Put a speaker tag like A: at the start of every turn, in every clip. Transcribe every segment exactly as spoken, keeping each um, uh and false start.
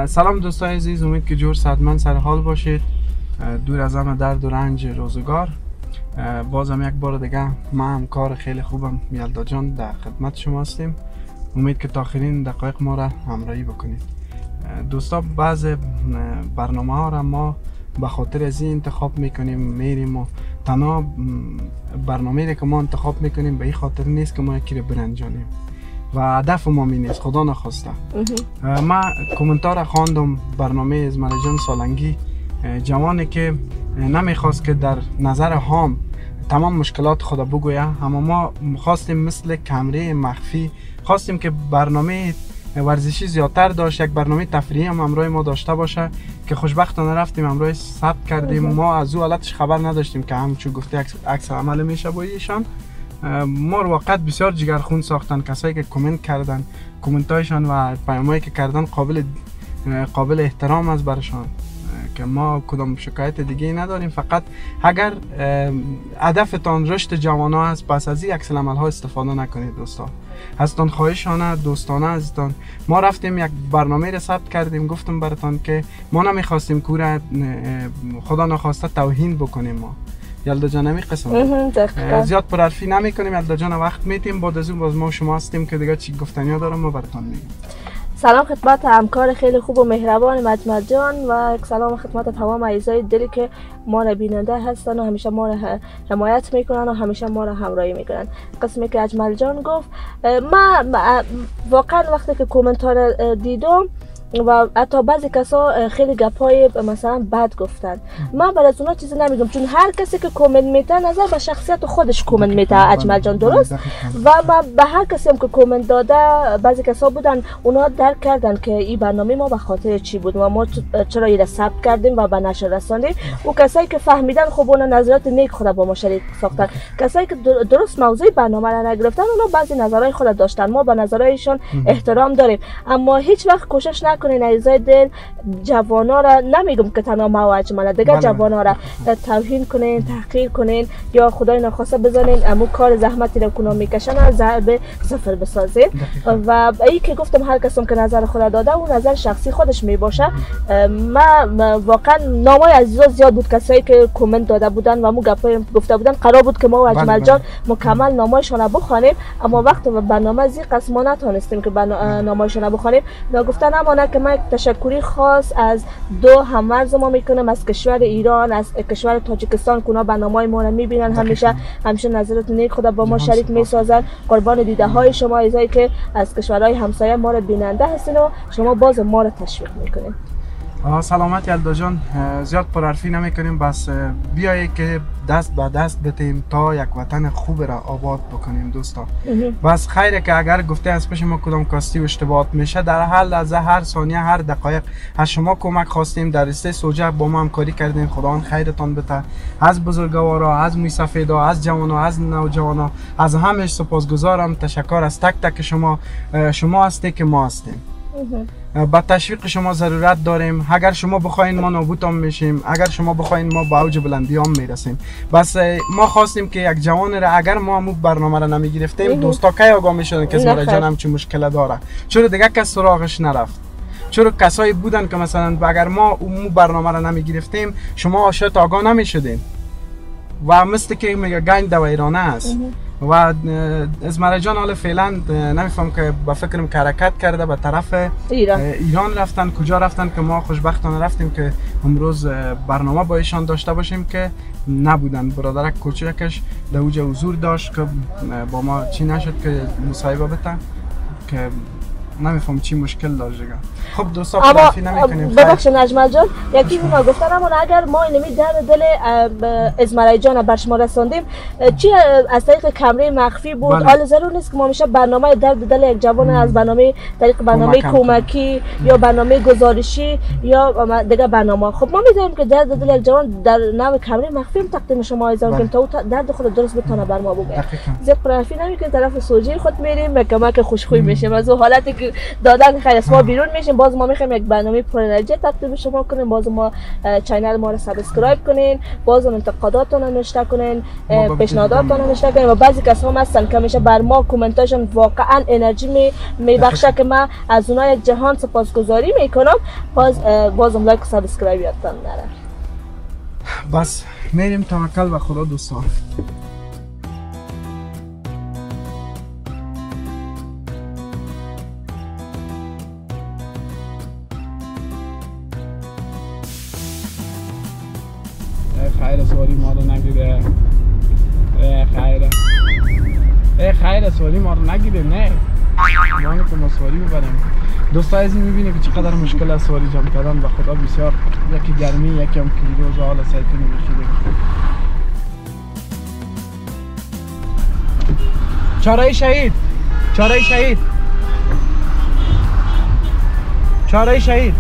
A: سلام دوستان عزیز، امید که جور صحتمند سر حال باشید، دور از همه درد و رنج روزگار. بازم یک بار دیگه ما همکار خیلی خوبم یلدا جان در خدمت شما هستیم. امید که تا آخرین دقایق ما را همراهی بکنید. دوستا بعض برنامه ها را ما به خاطر از این انتخاب میکنیم میریم و تنها برنامه که ما انتخاب میکنیم به این خاطر نیست که ما یکی را برنجانیم و هدف ما می نیست، خدا نخواسته. ما کومنتار خواندم برنامه ازمرا جان سالنگی، جوانی که نمیخواست که در نظر هام تمام مشکلات خدا بگویه، اما ما خواستیم مثل کمره مخفی خواستیم که برنامه ورزشی زیادتر داشت، یک برنامه تفریحی هم همراه ما داشته باشه که خوشبختانه رفتیم همراه ثبت کردیم. ما از او حالتش خبر نداشتیم که همچون گفته عکس عمل میشه با ایشان. ما واقعا بسیار جگرخون ساختن کسایی که کامنت کردن، کامنت هایشان و پیامایی که کردن قابل قابل احترام است برشان که ما کدام شکایت دیگه نداریم. فقط اگر هدفتان رشد جوانان است پس از این عکس العمل ها استفاده نکنید دوستا. ازتان خواهشانه دوستانه ازتان ما رفتیم یک برنامه را ثبت کردیم، گفتم براتان که ما نمیخواستیم کور خدا نخواسته توهین بکنیم. ما یلدا جان نمی قسم زیاد پرحرفی نمی کنیم، یلدا جان وقت میتیم بعد از اون باز ما شما هستیم که دیگه چی گفتنی دارم ما براتون میگیم.
B: سلام خدمت همکار خیلی خوب و مهربان مجمل جان و سلام خدمت تمام عزیزای دلی که ما را بیننده هستن و همیشه ما را حمایت میکنن و همیشه ما را همراهی میکنن. قسمی که اجمل جان گفت، ما واقعا وقتی که کومنتار دیدم و حتی بعضی کسا خیلی گپای مثلا بد گفتن، من برای از اونا چیزی نمیگم چون هر کسی که کامنت میده نظر به شخصیت خودش کامنت میده اجمل جان، درست؟ و من به هر کسی هم که کامنت داده بعضی کسا بودن اونا درک کردن که این برنامه ما به خاطر چی بود و ما چرا این ثبت کردیم و به نشر رساندیم. و کسایی که فهمیدن خب اونا نظرات نیک خود با ما شریک ساختن. کسایی که درست موضوع برنامه را نگرفتن اونا بعضی نظرهای خود داشتن، ما به نظرهایشان احترام داریم، اما هیچ وقت کوشش نکنین عزیزای دل جوانا را، نمیگم که تنها ما و اجمل، دیگه جوانا را توهین کنین، تحقیر کنین یا خدای نخواسته بزنین امو کار زحمتی را کنم میکشن ضرب صفر بسازین. و ای که گفتم هر کسی که نظر خود داده اون نظر شخصی خودش می باشه. ما واقعا نامای عزیزا زیاد بود کسایی که کامنت داده بودن و مو گپای گفته بودن، قرار بود که ما و اجمل جان مکمل نامایشون را بخوانیم اما وقت برنامه از این قسم ما نتونستیم که نامایشون را بخوانیم. گفتن نمانه که من تشکری خاص از دو همرز ما میکنم از کشور ایران، از کشور تاجیکستان که اونا برنامه‌های ما رو میبینن، همیشه همیشه نظرات نیک خدا با ما شریک میسازن. قربان دیده های شما عزیزایی که از کشورهای همسایه ما رو بیننده هستین و شما باز ما رو تشویق میکنین.
A: سلامت یلدا جان، زیاد پرحرفی نمی کنیم، بس بیایی که دست به دست بتیم تا یک وطن خوب را آباد بکنیم دوستا. بس خیره که اگر گفته از پیش ما کدام کاستی و اشتباهات میشه در حال از هر ثانیه هر دقایق از شما کمک خواستیم، در رسته سوجه با ما همکاری کردین، خداوند خیرتان بده. از بزرگوارا، از موسفیدا، از جوانا، از نوجوانا، از همه سپاسگزارم. تشکر از تک تک شما. شما هستی که ما هستیم. با تشویق شما ضرورت داریم. اگر شما بخواین ما نابودم میشیم، اگر شما بخواین ما به اوج بلندیام میرسیم. بس ما خواستیم که یک جوان را اگر ما همون برنامه را نمیگرفتیم دوستا کی آگاه میشدن که ازمرا جان هم چه مشکل داره، چرا دیگه کس سراغش نرفت. چرا کسایی بودن که مثلا اگر ما اون برنامه را نمیگرفتیم شما شاید آگاه نمیشدین و مثل که میگه گنج دو ایرانه است. و ازمرا جان حالا فعلا نمیفهم که با فکرم که حرکت کرده به طرف ایران. ایران رفتن. کجا رفتن که ما خوشبختانه رفتیم که امروز برنامه با ایشان داشته باشیم که نبودن. برادرک کوچکش در اوج حضور داشت که با ما چی نشد که مصاحبه بتن که نمیفهم چی مشکل داشت دیگه. خب دوستا پرحرفی نمیکنیم.
B: ببخشید اجمل جان، یکی ما گفتن اما اگر ما اینمی درد دل ازمرا جان بر شما رساندیم چی از طریق کمره مخفی بود. حالا ضرور نیست که ما میشه برنامه درد دل یک جوان از برنامه طریق برنامه کمکی یا برنامه گزارشی یا دیگه برنامه. خب ما میدونیم که درد دل یک جوان در نام کمره مخفی هم تقدیم شما ایزان کنیم تا درد خود درست بتونه بر ما بگه. زیاد پرحرفی نمیکنیم، طرف سوژه خود میریم به کمک خوشخوی میشیم از حالتی دادن خیر است. ما بیرون میشیم، باز ما میخوایم یک برنامه پر انرژی تقدیم شما کنیم. باز ما چینل ما رو سابسکرایب کنین، باز انتقاداتتون رو نوشته کنین، پیشنهاداتتون رو نوشته کنین. و بعضی کسا هم هستن که میشه بر ما کامنتاشون واقعا انرژی می میبخشه که من از اونها یک جهان سپاسگزاری میکنم. باز بازم لایک و سابسکرایب یادتان نره.
A: بس میریم، توکل به خدا دوستان. خیر سواری ما رو نگیره، ای خیره ای خیره سواری ما رو نگیره. نه مانو که ما سواری ببریم. دوستا از این میبینه که چقدر مشکل است سواری جمع کردن. به خدا بسیار، یکی گرمی یکی هم کلیدوز حال سایتون بشیده. چاره شهید، چاره شهید، چاره شهید.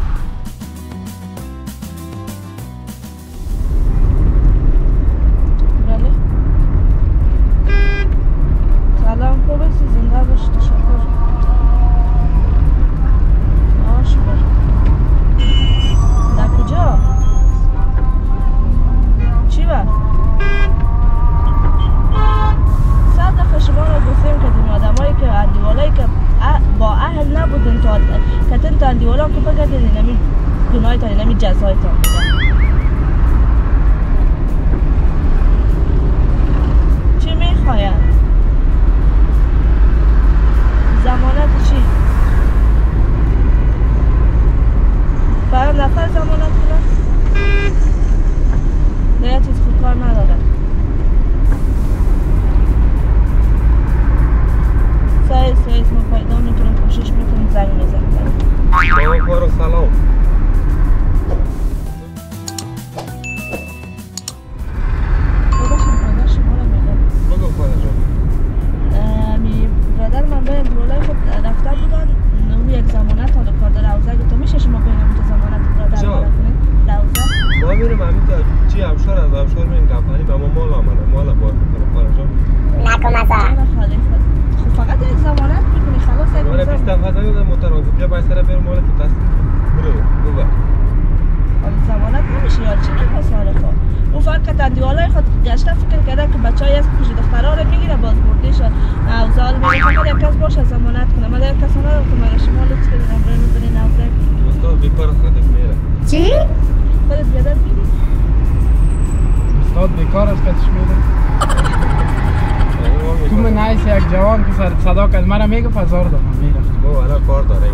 A: صدا که از من میگه پزار دارم میرم.
C: ما الان کار داریم.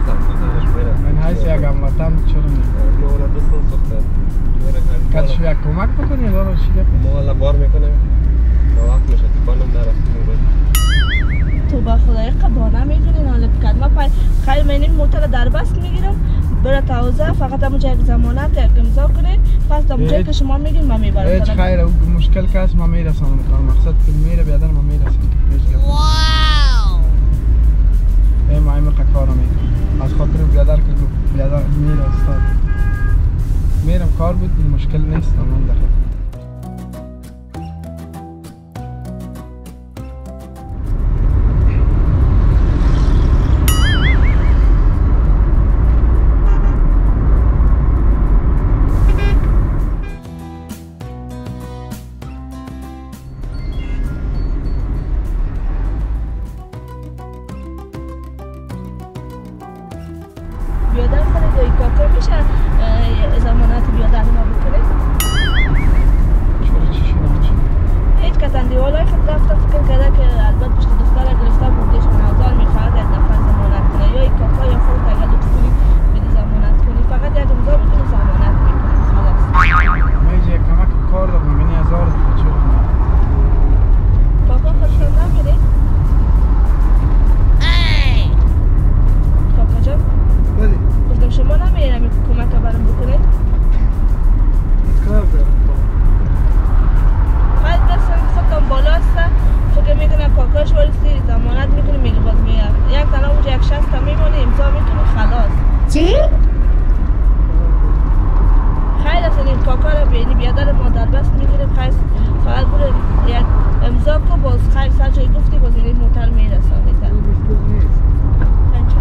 A: من حیث یک هموطن چرا میگم؟
C: ما الان دست سخته.
A: کدش یک کمک بکنی دارم چی گفت؟
C: ما الان بار میکنیم. تا وقت میشه تو بانم نرفتیم.
B: تو با خدای قبانه میگیرین حالا بکرد. ما پای خیلی منین موتر در بست میگیرم. برای توزه فقط همونجا یک زمانت یک امضا کنید. پس همونجایی که شما میگین من میبرم.
A: هیچ خیره او مشکل که هست ما میرسانم کار. مقصد که میره بیادر ما میرسیم. ای ما ایمه کارو میکنم از خاطر بیادر که بیادر میره استاد میرم کار بود مشکل نیست. من دخل
B: امضا کو باز خیر سر جای گفتی باز این موتر میرسانید.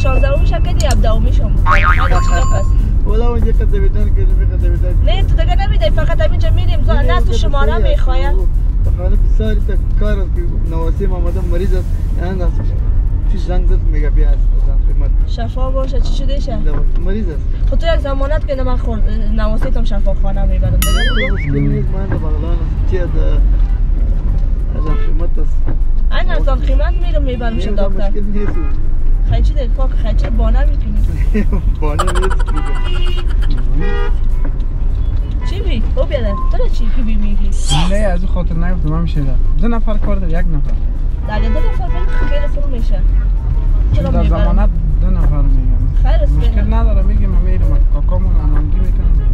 B: شانزده میشه که هفده شم
D: ولی اونجا که دویدن که نمیخواد دویدن
B: نه تو دیگه نمیدی فقط همینجا میریم زا نه تو شماره میخواید
D: بخاطر بسیاری تا کار است که نواسیم آمده مریض است اند است چی زنگ زد میگه بیا از خدمت
B: شفا باشه چی شده شه
D: مریض است
B: خب تو یک زمانت که من خورد نواسیتم شفاخانه میبرم دیگه
D: مشکل نیست من در بغلان است چی از از خدمت است
B: این از آن قیمت میرم میبرم شه دکتر
D: مشکل نیست
B: خیچی دید پاک خیچی بانه میکنی
D: بانه نیست
B: چی بی؟ او بیاده تو چی که بی میگی؟
A: نه از اون خاطر نگفتم هم شده دو نفر کار داره یک نفر
B: در دو نفر بین خیلی خوب میشه
A: چون در زمانت دو نفر میگم
B: خیر است
A: مشکل نداره میگم من میرم کاکامون امانگی میکنم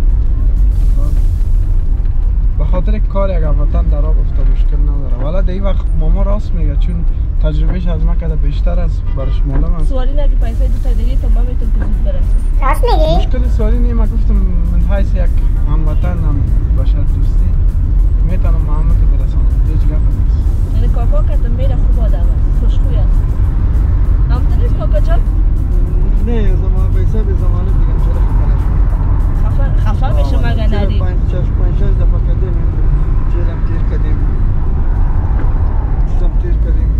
A: به خاطر کار یک وطن در آب افته مشکل نداره ولی در این وقت ماما راست میگه چون تجربهش از من کده بیشتر است برش معلوم است
B: سوالی نه که پیسه دو تا دیگه تمام میتون که زود برسه
E: راست میگی؟
A: مشکل سوالی نیست من گفتم من حیث یک هموطن هم بشر دوستی میتونم محمد برسانم هیچ گپ نیست
B: یعنی کاکا که میره خوب آدم است خوشخوی است همونطور نیست کاکا جان؟
D: نه زمان پیسه به زمانه دیگه چرا خفه
B: خفه خفه میشه مگه ندی
D: پنج شش پنج شش دفعه کردیم چیرم تیر کردیم چیزم تیر کردیم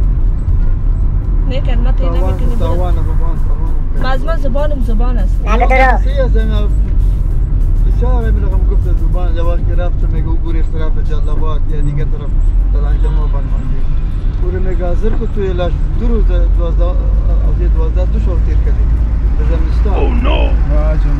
B: نه کلمت این نمیکنی
D: تاوان بابان تاوان
B: مزمن زبانم زبان است
E: نه بدرو
D: سی است اینا بسیار میگم گفت زبان جواب که رفت میگه گور اختراف جلابات یا دیگه طرف دلانجا ما بنماندی پور میگه حاضر کو توی لاش دو روز دوازده از دوازده دو شو تیر کردیم به زمستان
A: او نو واجم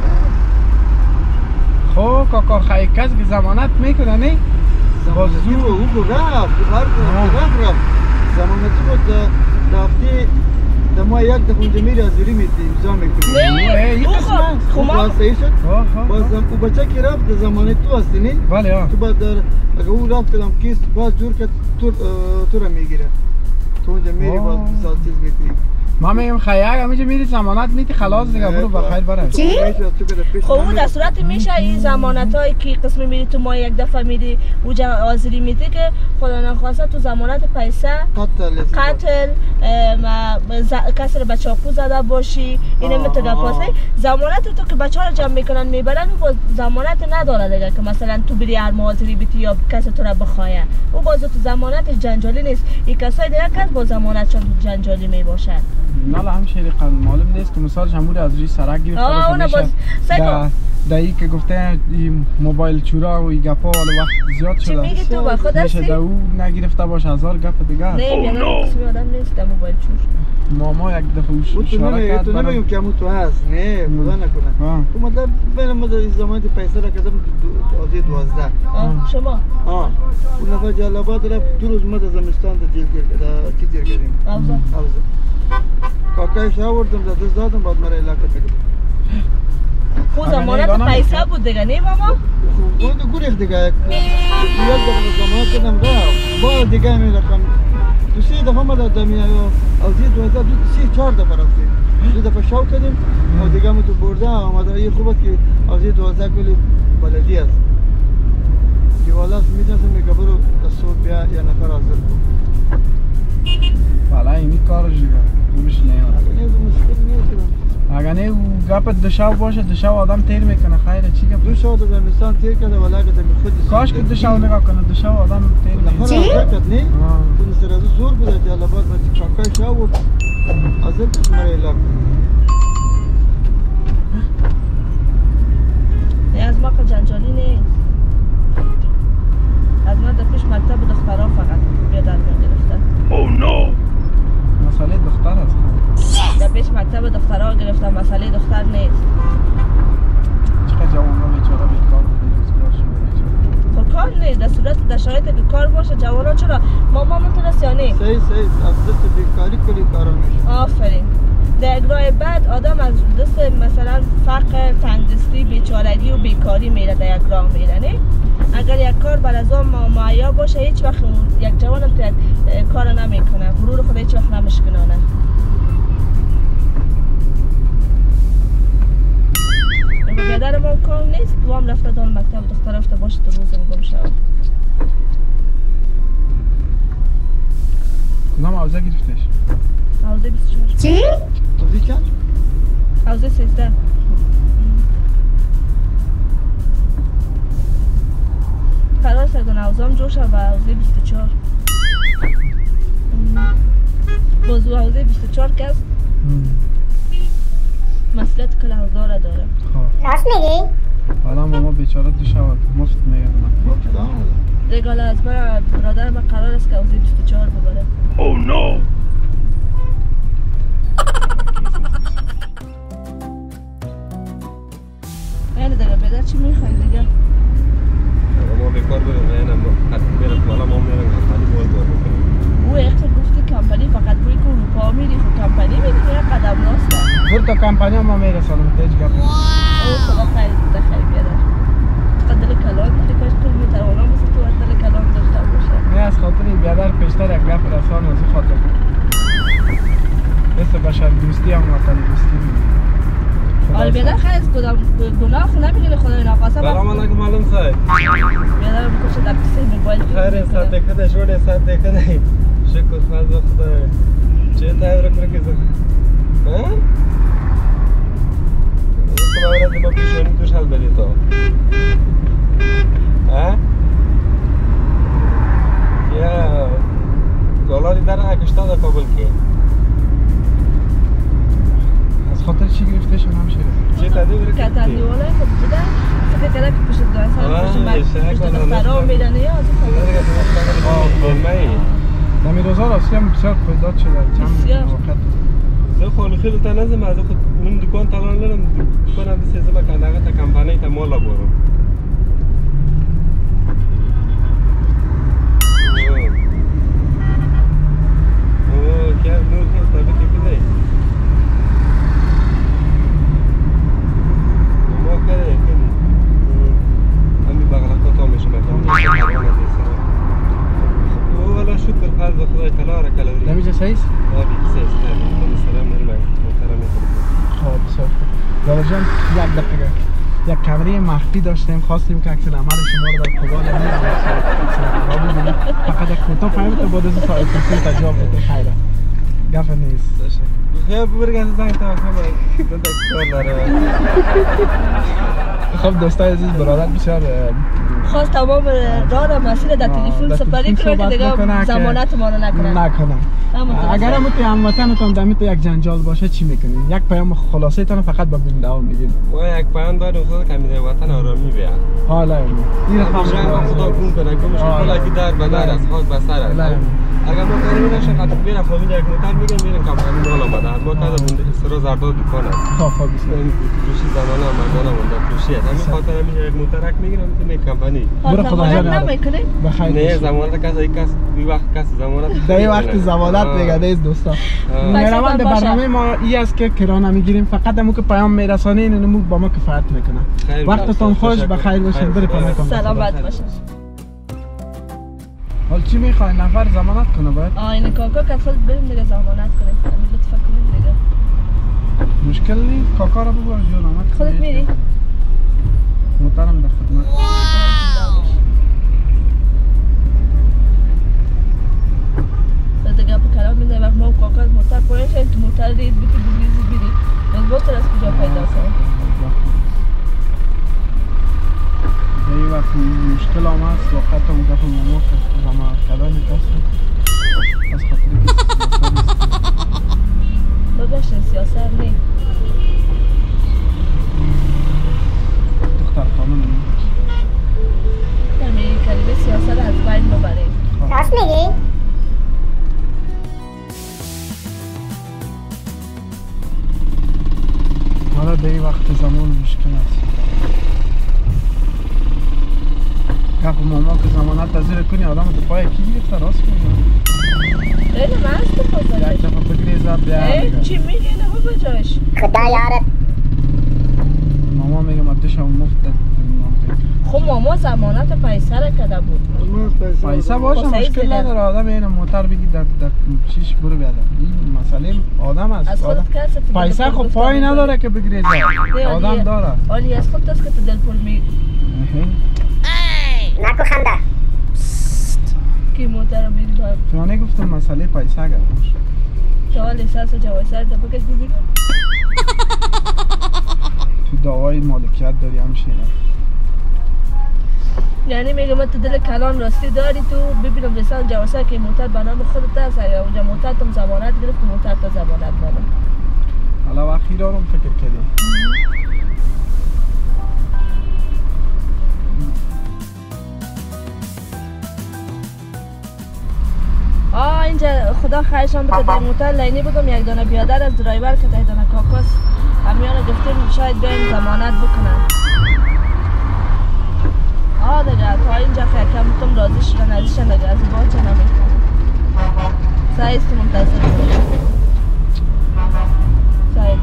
A: خب کاکا خیلی کس که زمانت میکنه نه
D: زمانتی رو او کو رفت هر رفت رفت زمانتی بود رفتی در ما یک دفعه اونجا میری از دوری میتی امضا میکنی
B: نه او خب
D: باز صحیح شد باز او بچه که رفت در زمان تو هستی نه
A: بله ها
D: تو باید در اگه او رفت هم کیست باز جور که تو تو را میگیره تو اونجا میری باز سال چیز میتی
A: ما میگم خیلی همیشه میری زمانت میتی خلاص دیگه برو بخیر برای
E: چی؟
B: خب اون در صورت میشه این زمانت هایی که قسم میری تو ما یک دفعه میری اوجا آزری میتی که خدا نخواسته تو زمانت پیسه قتل کسی رو به چاقو زده باشی اینه میتونه پاسه زمانت تو که بچه ها رو جمع میکنن میبرن او باز زمانت نداره دیگه که مثلا تو بری هر آزری بیتی یا کسی تو رو بخواه او باز تو زمانت جنجالی نیست این کسای دیگه کس با زمانتشون جنجالی میباشن
A: نه همشهری معلوم نیست که مثال جمهوری از روی سرک گرفته
B: آه اونه باز
A: در دایی که گفته این موبایل چورا و این گپا ولی وقت زیاد شده
B: چی میگی تو با خود هستی؟
A: میشه او نگرفته باشه هزار گپ دیگه
B: نه بیادر قسمی آدم نیست در موبایل چور
A: ماما یک دفعه اشاره کرد
D: تو نمیگم که همون تو هست نه خدا نکنه تو مطلب بین ما در زمان پیسه را کردم آزی دوازده
B: شما؟
D: آه اون نفر جلابات رفت دو روز ما در زمستان در جیل چی تیر کردیم
B: اوزا
D: اوزا کاکایش آوردم در دست دادم بعد مرا علاقه تکرد
B: خود زمانت پیسه بود دیگه نه ماما؟
D: خود دو گوریخ دیگه یک دفعه زمانت کردم رفت بار دیگه می رقم دو سی دفعه ما در دمی اوزی دوازده دو سی چهار دفعه رفتیم دو دفعه شو کردیم و دیگه ما تو برده آمده یه خوب است که اوزی دوازده کلی بلدی است دیوالا است میدونستم میگه برو صبح بیا یا نفر حاضر بود
A: بله اینی کارش دیگه اونش نیاره
D: اگه نیست مشکل نیست
A: اگه نه او گپ دو باشه دو آدم تیر میکنه خیره چی گپ
D: دو شو در زمستان تیر کرده ولی اگه در خود
A: کاش که دو شو نگاه کنه دو آدم تیر میکنه
D: چی؟ نی؟ تو نصر از زور بوده جلابات و کاکای شو بود حاضر کس مرا علاق
B: نه از ما که جنجالی نیست از من در پیش مکتب دخترها فقط بیادر گرفته
A: او نو مسئله دختر است
B: در پیش مکتب دخترها گرفته مسئله دختر نیست
A: چقدر جوان ها بیچاره بیکار
B: خب کار نیست در صورت در شرایطی که کار باشه جوان ها چرا ماما میتونست یا نه
D: صحیح صحیح از دست بیکاری کلی کارا میشه
B: آفرین در اگرای بعد آدم از دست مثلا فقر تنگدستی بیچارگی و بیکاری میره در یک راه میره نه اگر یک کار بر از آن معیا باشه هیچ وقت یک جوان هم تو کار نمیکنه غرور خود هیچ وقت نمیشکنانه بیادر ما کار نیست دوام رفته دان مکتب دختر رفته باشه تو روز میگم شد
A: کدام عوضه گرفتش؟
B: عوضه بیست و چهار
E: چی؟
B: حوزه سیزده. قرار سردن حوزه جوش و حوزه بیست و چهار. بازو حوزه بیست و چهار کس مسئولیت کل حوزه را داره.
E: راست میگی؟
A: حالا ماما بیچاره دو شود مفت میگردم.
B: دیگه حالا از من برادر من قرار است که حوزه بیست و چهار ببره.
A: Oh no!
B: یعنی دیگه پدر چی میخوایی دیگه؟
C: ما بیکار بریم نه ما حتی بریم حالا ما میریم کمپانی بول بول بکنیم.
B: او اخت گفتی کمپانی فقط بوی که اروپا میری خب کمپانی میری یا قدم راسته؟
A: برو تا کمپانی ما میرسانم تیج گپ.
B: او خدا خیر بوده خیر بیادر. فقط دل کلان داری کاش کیلومتر اونا مثل تو دل کلان داشته باشه.
A: نه از خاطر این بیادر پیشتر یک گپ رسان از این خاطر. مثل بشر دوستی هم وطن دوستی میگه.
B: آره بیادر خیلی از کدام گناه خونه میگیره خدا این آقاسه با
C: سلام علیکم معلوم صاحب.
B: بیادر میکشه در پیسه موبایل
C: خیر ساعت کده شوره ساعت کده. شکر خدا خدا. چه تایر کنه که زن؟ ها؟ تو باید ما پیشونی توش حل بدی تو. ها؟ یا دلاری در هکشتا در کابل کی؟
A: از خاطر چی گرفتش هم شده؟
C: چه تادی بری
B: که تادی والا خب بوده فکر کرده که پشت دو سال پشت دخترها میدنه یا از این
C: خاطر
A: نمی روزا راستی هم بسیار پیدات شده چند وقت
C: زه خو خیلی تا نزم از خود من دکان تلان لرم دکانم د سیزه که دغه ته کمپانی ته مولا بورم او کیا نور کې تابع کې دی مو کړه کې امي بغلا ته ته مشه مکان ولا شكر هذا خدای کلاره کلوری
A: نمیشه سایز؟
C: آبی سایز تابع سلام نرمه محترم
A: خب بسیار خوب جان یک دقیقه یک کمره مخفی داشتیم خواستیم که عکس عمل شما رو در قبال میز فقط یک کوتاه پیام تو بعد از ساعت پرسید تجاوب بده خیره گفت نیست
C: خیلی برگرد زنگ تا خبر دادک کار داره
A: خب دوستای عزیز برادر بسیار
B: خواست تمام راه را مسیر در تلفن سپری کنه که دیگه ضمانت ما رو نکنن
A: نکنن اگر هم تو هموطنتون دمیت یک جنجال باشه چی میکنین یک پیام خلاصه تون فقط با بنده ها میگین
C: ما یک پیام داریم خود کمیده وطن آرامی بیا
A: حالا این رقم
C: خدا کون کنه گمش خدا کی در بدر از خود بسر است اگر ما کاری نشه خاطر بیره فامیل یک موتر میگم میرن کمپانی مال آمده ما کذا بنده سر زردا دکان است
A: خب خب
C: روشی زمانه آمدن مونده روشی همین خاطر همین یک موتر یک میگیرم تو می کمپانی
B: برو خدا جان نمیکنه
A: بخیر
C: نه زمانت کس یک کس بی وقت کس زمانت
A: در وقت زمانت نگه از دوستا مهربان برنامه ما ای است که کرانه میگیریم فقط همون که پیام میرسانین اینو با ما کفایت میکنه وقتتون خوش بخیر باشید برید پناه کن
B: سلامت باشید
A: حال چی میخواین نفر ضمانت کنه باید
B: آ این کاکا که خود بریم دیگه ضمانت کنیم همین لطفا کنیم دیگه
A: مشکل نیست کاکا را بگو جون آمد
B: خودت میری
A: محترم در خدمت
B: دیگه به کلام میده وقت ما کاکا از موتر پایین شدیم تو موتر رید بیتی بگریزی بیری از موتر از کجا پیدا سن
A: یه وقت مشکل هم هست وقت هم گفت ماما که زمان کلانی کسی از خاطری که
B: بباشن سیاسر نی
A: دختر خانم نمیش
B: همین کلمه سیاسر از بین ببریم
E: راست میگی؟
A: حالا در این وقت زمان مشکل است گفت ماما که زمانت تذیر کنی آدم تو پای کی گرفته راست کنی
B: خیلی من است بپازده
A: یک دفعه بگریزه بیا
B: چی میگی نمو بجاش
E: خدا یارت
A: ماما میگه ما دوشم مفت
B: خب ماما زمانت پیسه را کده بود
A: پیسه باشه مشکل نداره آدم این موتر بگی در در چیش برو بیاده این مسئله آدم است
B: از خودت کسی
A: پیسه خب پای نداره که بگریزه آدم داره
B: آلی از خود دست که تو دل پول میگی
E: نکو خنده
B: که موتر رو میگی باید
A: تو نگفتم مسئله پیسه اگر باشه
B: تو لیسانس و جواز سر دفعه که ببینم
A: تو دعای مالکیت داری همشیره.
B: یعنی میگم تو دل کلان راستی داری تو ببینم رسان جواسه که موتر به نام خودت هست یا اونجا موتر تم ضمانت گرفت موتر تا ضمانت داره.
A: حالا وقتی دارم فکر کردی.
B: آه اینجا خدا خیرشان بده در موتر لینی بودم یک دانه بیادر از درایور که یک دانه کاکاس همیانو گفتیم شاید بیایم ضمانت بکنن. آه دیگه تا اینجا فکرم بودم راضی شدن ازشن دیگه از با چه نمیکنم سعی است منتظر بودم سعی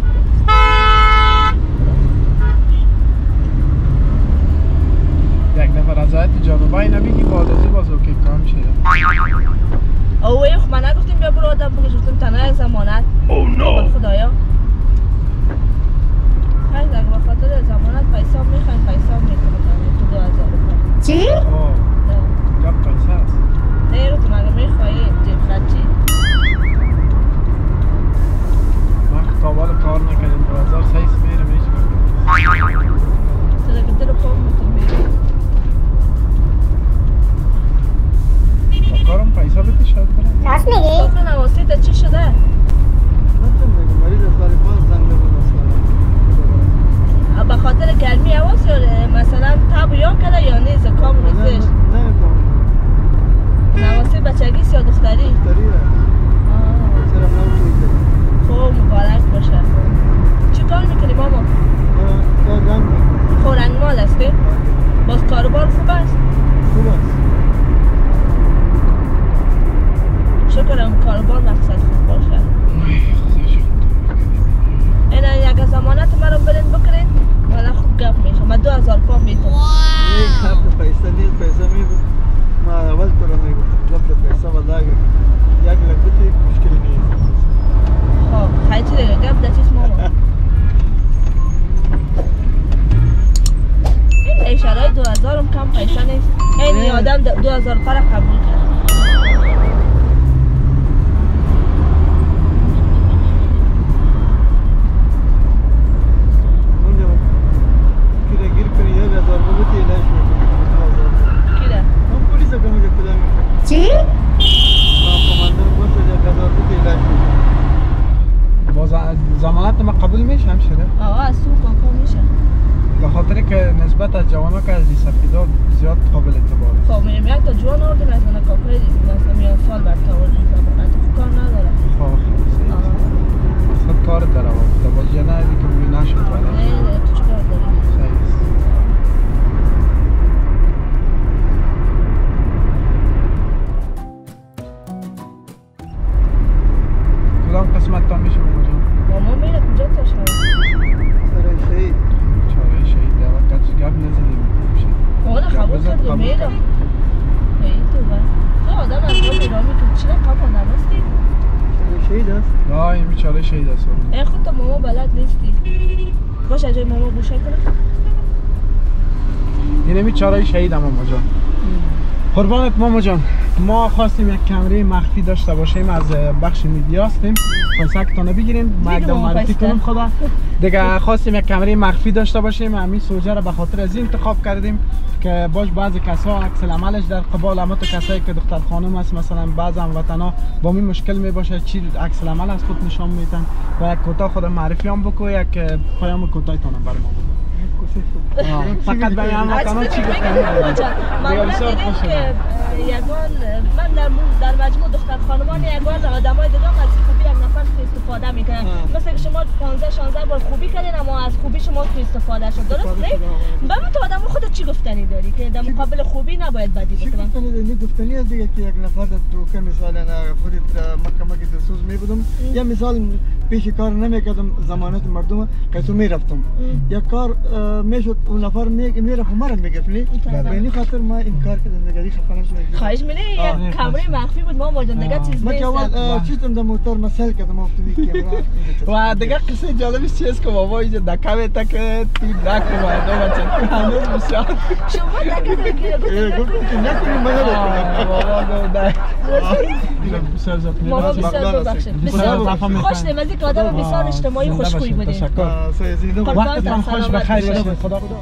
A: یک دفعه رضایت جانبایی نبیگی بعد از این باز اوکی کام شده.
B: اوه خب من نگفتیم بیا برو آدم بگه گفتیم تنها یک ضمانت. اوه نو خدایا خیلی دیگه به خاطر ضمانت پیسا میخواین پیسا میکنم تو دو هزار روپیه.
E: چی؟
A: آه گپ پیسه هست.
B: نه رو تو مگه میخوایی جیب خرچی؟
A: من خطابال کار نکردیم دو هزار سیس میره میشه
B: تو دیگه دل پام میتون میری
A: با کارم پیسه بده شاید برم.
E: راست میگی؟
B: آخه نواسیت چی شده؟
D: نتون میگم مریض از برای باز زنگ نبود اصلا.
B: به خاطر گرمی هواست یا مثلا تب یا کرده یا نه زکام و ریزش؟
D: نمیفهمم.
B: نواسی بچگیست یا دختری؟
D: دختریه.
B: آه.
D: چرا نمی‌کنی؟
B: خوب مبارک باشه. چی کار میکنی ماما؟
D: کار رنگ میکنم.
B: خورنگ مال هستی؟ باز کاروبار خوب است؟
D: خوب است.
B: شکرم کاروبار مقصد خوب باشه. اینا یک ضمانت مرا برین بکنین والا خوب گپ میشه. من دو هزار پا میتونم.
D: یک هفته پیسه نیست پیسه میگم. ما اول کرا میگم. لفت پیسه والله یک لکتی مشکلی نیست.
B: خب خیلی دیگه گپ دچیست ماما. این اشاره دو هزار هم کم پیسه نیست. این آدم دو هزار پر قبول کرد.
E: چی؟
A: باز ضمانت ما قبول میشه همشره؟
B: آه از سوق کاکا میشه.
A: به خاطر که نسبت از جوانا که از سفیدا زیاد قابل اعتباره.
B: خب میگم یک تا جوان آوردیم از من کاکای مثلا میان سال بعد تا آوردیم ضمانت خوب کار نداره.
A: خب خیلی اصلا کار داره تا باز جا نه دیگه بوی نشد
B: نه نه تو چکار داری؟
A: کدام قسمت تا میشه ماما جان؟
B: ماما میره کجا تا شد؟
D: سر شهید
A: چاره شهید در وقت گپ نزدیم
B: والا خبر کرد و میره ای تو با تو آدم از ما میرامی که چرا کاپا نبستی؟
D: سر شهید است؟
A: نه این بیچاره شهید است
B: ای خود تو ماما بلد نیستی باشه جای ماما گوشه کنه
A: این همی چاره شهید هم ماما جان قربانت ماما جان ما خواستیم یک کمره مخفی داشته باشیم از بخش میدیا هستیم پیسه که تانه بگیریم مقدم معرفی کنم خدا دیگه خواستیم یک کمره مخفی داشته باشیم همین سوژه را به خاطر از این انتخاب کردیم که باش بعضی کسا عکس العملش در قبال همه تو کسایی که دختر خانم است مثلا بعض هموطنا با می مشکل می باشه چی عکس العمل از خود نشان میدن و یک کوتاه خود معرفی هم بکو یک پیام کوتاه تانه بر ما فقط به هموطنا چی گفتم
B: معمولا دیدیم که یگان من در در مجموع دختر خانمان یگان آدمای دیگه از خوبی یک نفر استفاده میکنن مثلا که شما پانزده شانزده بار خوبی کردین اما از خوبی شما استفاده شد درسته؟ به من تو آدم خودت چی گفتنی داری که در مقابل خوبی نباید بدی
D: چی
B: بکنن؟
D: گفتنی داری؟ گفتنی از دیگه که یک نفر در دوکه مثلا خودت محکمه که دستوز میبودم یا مثال پیش کار نمیکردم ضمانت مردم که تو میرفتم یا کار میشد اون نفر میرفت مرا میگفت به این خاطر ما این کار کردم دیگه خفه نشد
B: خواهش می‌کنم یک کمره مخفی بود ما ماجان دیگه چیز
D: ما
B: نیست
D: که اول چیزم در موتور مسئله کردم افتادی کامرا
A: و دیگه قصه جالبش چیست که بابا اینجا دکمه تا که تو دک مردم بچه هنوز بسیار
B: شما دکه دکه
D: گفتم که نکنیم من نکنم
A: بابا گفت
D: بسیار زیاد
B: ماما بسیار ببخشید. بسیار خوشنیم از اینکه آدم بسیار اجتماعی خوشخوی بودیم.
A: تشکر. وقتتان خوش بخیر باشه. خدا خدا.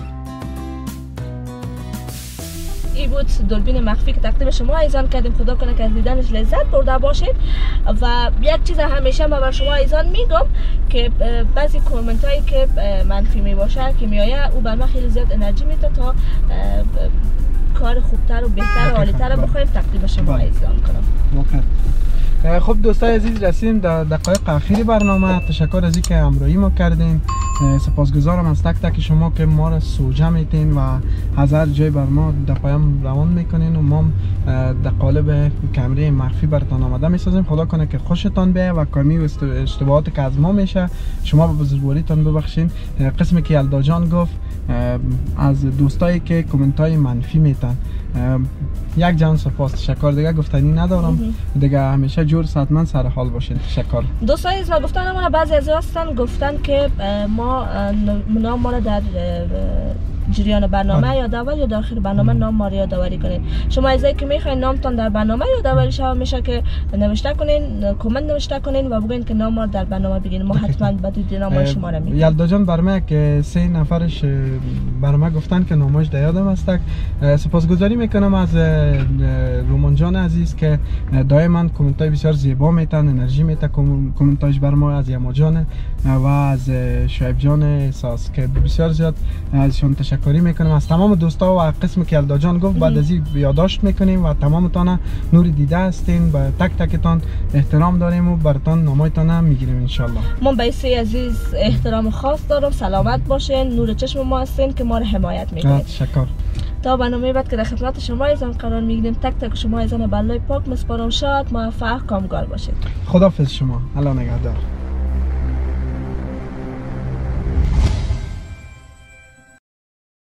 B: این بود دوربین مخفی که تقدیم شما ایزان کردیم. خدا کنه که از دیدنش لذت برده باشید. و یک چیز همیشه من بر شما ایزان میگم که بعضی کامنت هایی که منفی می باشه که میآید او بر من خیلی زیاد انرژی میده تا کار خوبتر و بهتر و عالی‌تر بخوایم تقدیم شما ایزان کنم.
A: اوکی. خب دوستای عزیز رسیدیم در دقایق اخیر برنامه. تشکر از اینکه همراهی ما کردین. سپاسگزارم از تک تک شما که ما را سوجه میتین و از هر جای بر ما در پیام روان میکنین و ما در قالب کمره مخفی براتون آماده میسازیم. خدا کنه که خوشتان بیه و کمی و اشتباهاتی که از ما میشه شما به بزرگواریتان ببخشین. قسمی که یلدا جان گفت از دوستایی که کامنت های منفی میتن یک جان سپاس. تشکر. دیگه گفتنی ندارم. دیگه همیشه جور صحتمند سر حال باشین. تشکر.
B: دوستای عزیز گفتن ما بعضی از هستن گفتن که ما نام ما در جریان برنامه یادآوری یا داخل برنامه نام ما رو یادآوری کنین. شما عزیزایی که میخواین نامتون در برنامه یادآوری شه میشه که نوشته کنین، کامنت نوشته کنین و بگین که نام ما در برنامه بگین. ما حتما بدید نام شما رو میگیم.
A: یلدا جان برنامه که سه نفرش برنامه گفتن که نامش در یادم است. سپاسگزاری میکنم از رومان جان عزیز که دائما کامنت های بسیار زیبا میتن، انرژی میتن کامنتاش بر ما. از یما جان و از شعیب جان احساس که بسیار زیاد ازشون تشکری میکنم. از تمام دوستا و قسم که یلدا جان گفت بعد از این یادداشت میکنیم و تمامتان نور دیده هستین. با تک تکتان احترام داریم و براتون نامایتان هم میگیریم ان شاء الله.
B: من به سی عزیز احترام خاص دارم. سلامت باشین. نور چشم ما هستین که ما رو حمایت میکنید.
A: تشکر.
B: تا برنامه بعد که در خدمت شما ایزان قرار میگیریم تک تک شما ایزان بالای پاک مسپارم. شاد موفق کامگار باشید.
A: خداحافظ شما. الله نگهدار.